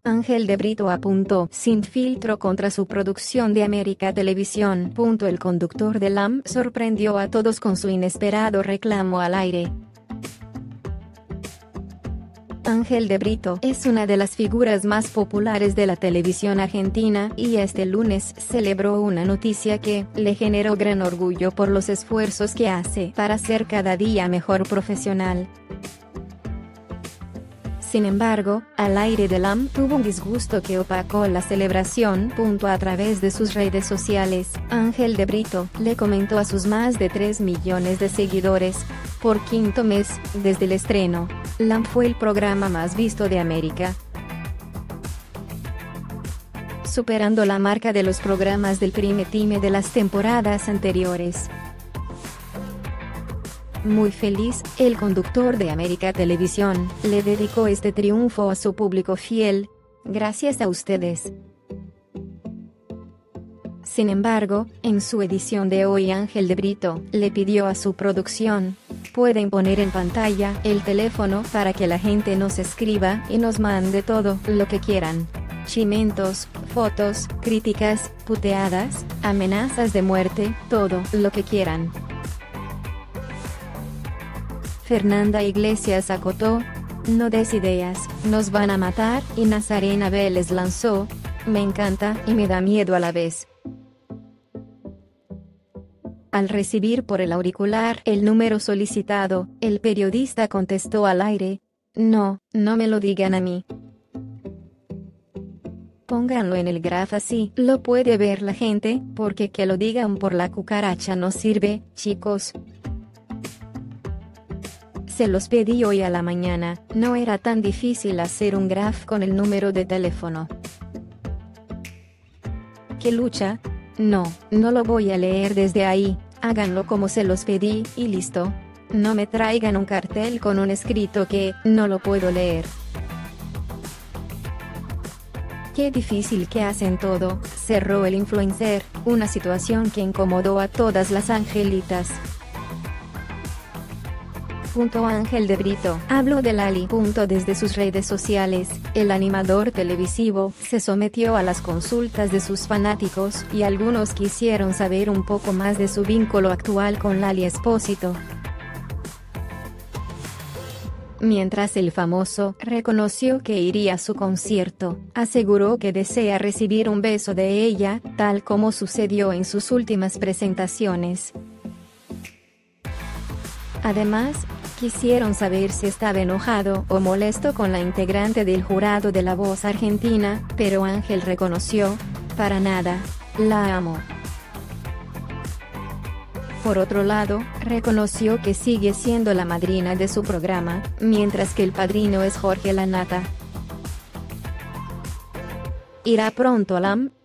Ángel de Brito apuntó sin filtro contra su producción de América Televisión. El conductor de LAM sorprendió a todos con su inesperado reclamo al aire. Ángel de Brito es una de las figuras más populares de la televisión argentina y este lunes celebró una noticia que le generó gran orgullo por los esfuerzos que hace para ser cada día mejor profesional. Sin embargo, al aire de LAM tuvo un disgusto que opacó la celebración. A través de sus redes sociales, Ángel de Brito le comentó a sus más de 3 millones de seguidores: por quinto mes, desde el estreno, LAM fue el programa más visto de América, superando la marca de los programas del prime time de las temporadas anteriores. Muy feliz, el conductor de América Televisión le dedicó este triunfo a su público fiel. Gracias a ustedes. Sin embargo, en su edición de hoy Ángel de Brito le pidió a su producción: pueden poner en pantalla el teléfono para que la gente nos escriba y nos mande todo lo que quieran. Chimentos, fotos, críticas, puteadas, amenazas de muerte, todo lo que quieran. Fernanda Iglesias acotó: no des ideas, nos van a matar. Y Nazarena Vélez lanzó: me encanta y me da miedo a la vez. Al recibir por el auricular el número solicitado, el periodista contestó al aire: no me lo digan a mí. Pónganlo en el graph, así lo puede ver la gente, porque que lo digan por la cucaracha no sirve, chicos. Se los pedí hoy a la mañana, no era tan difícil hacer un graph con el número de teléfono. ¿Qué lucha? No lo voy a leer desde ahí, háganlo como se los pedí, y listo. No me traigan un cartel con un escrito que no lo puedo leer. Qué difícil que hacen todo, cerró el influencer, una situación que incomodó a todas las angelitas. Ángel de Brito habló de Lali. Desde sus redes sociales, el animador televisivo se sometió a las consultas de sus fanáticos y algunos quisieron saber un poco más de su vínculo actual con Lali Espósito. Mientras el famoso reconoció que iría a su concierto, aseguró que desea recibir un beso de ella, tal como sucedió en sus últimas presentaciones. Además, quisieron saber si estaba enojado o molesto con la integrante del jurado de La Voz Argentina, pero Ángel reconoció: para nada, la amo. Por otro lado, reconoció que sigue siendo la madrina de su programa, mientras que el padrino es Jorge Lanata. ¿Irá pronto a LAM?